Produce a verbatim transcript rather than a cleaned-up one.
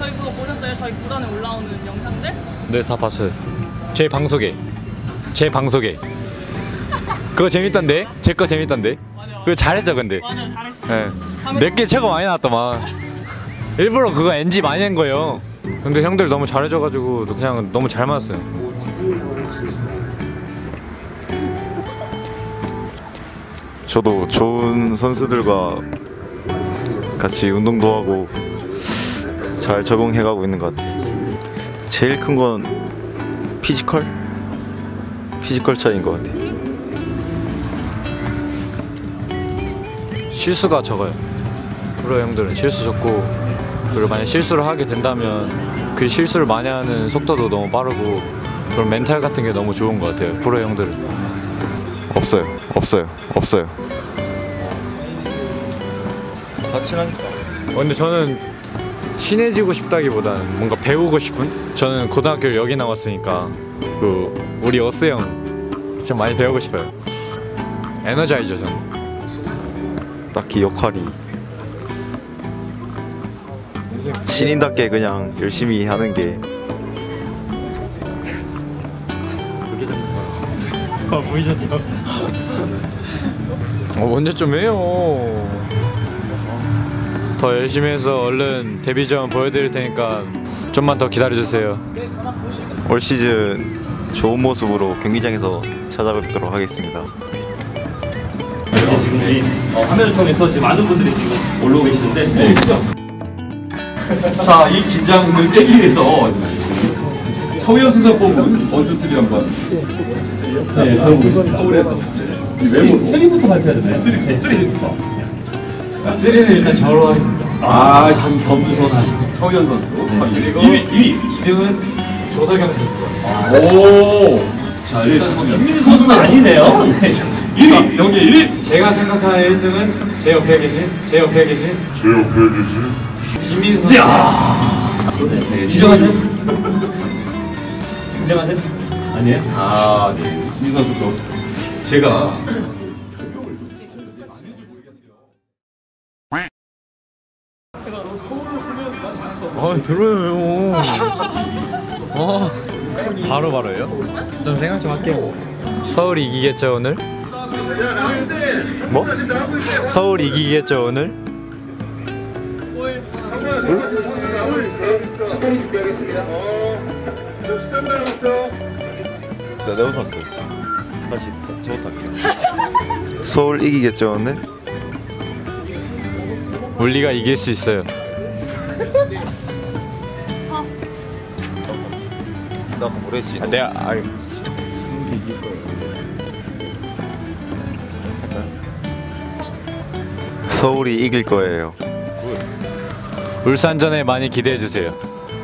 저희 그거 보셨어요? 저희 구단에 올라오는 영상들? 네, 다 봤어요. 제 방송에 제 방송에 그거 재밌던데? 제 거 재밌던데? 그거 잘했죠 근데? 맞아요, 잘했어요. 네. 내게 최고 많이 나왔더만. 일부러 그거 엔지 많이 한 거예요. 근데 형들 너무 잘해줘가지고 그냥 너무 잘 맞았어요. 저도 좋은 선수들과 같이 운동도 하고 잘 적응해가고 있는 것 같아요. 제일 큰 건 피지컬? 피지컬 차이인 것 같아요. 실수가 적어요. 프로 형들은 실수 적고, 그리고 만약 실수를 하게 된다면 그 실수를 많이 하는 속도도 너무 빠르고 그런 멘탈 같은 게 너무 좋은 것 같아요. 프로 형들은. 없어요. 없어요. 없어요. 다 친하니까. 어, 근데 저는 친해지고 싶다기보다는 뭔가 배우고 싶은? 저는 고등학교를 여기 나왔으니까 그 우리 어스 형 좀 많이 배우고 싶어요. 에너자이저 저는. 딱히 역할이 신인답게 그냥 열심히 하는 게. 아 보이셨죠? 어 언제 좀 해요. 더 열심히 해서 얼른 데뷔전 보여드릴 테니까 좀만 더 기다려주세요. 올 시즌 좋은 모습으로 경기장에서 찾아뵙도록 하겠습니다. 이렇게 지금 이 어, 화면을 통해서 지금 많은 분들이 지금 올라오고 계시는데 네, 그죠? 자, 이 긴장을 깨기 위해서 서우현 선수 뽑은 원투 쓰리 한번. 네, 들어보겠습니다. 서울에서 쓰리부터 발표해야 되나요? 쓰리, 쓰리부터. 쓰리는 일단 저로 하겠습니다. 아, 겸 겸손하신 서우현 선수. 그리고 이 위, 이 위. 이 등은 조석영 선수가. 오. 자, 일단 김민수 선수는 아니네요. 네, 일 위, 영계 일 위. 제가 생각하는 일 등은 제 옆에 계신 제 옆에 계신 제 옆에 계신 김민수 선수. 네, 인정하세요? 인정하세요? 아니에요? 아, 네. 민 선수도 제가 아 들어요. 어 바로 바로요? 좀 생각 좀 할게요. 서울 이기겠죠 오늘? 뭐? 서울 이기겠죠 오늘? 네, 내부터 할게요. 다시 저부터 할게요. 서울 이기겠죠 오늘? 우리가 이길 수 있어요. 서. 나 모르겠지. 아, 내가 아유. 서울이 이길 거예요. 울산전에 많이 기대해 주세요.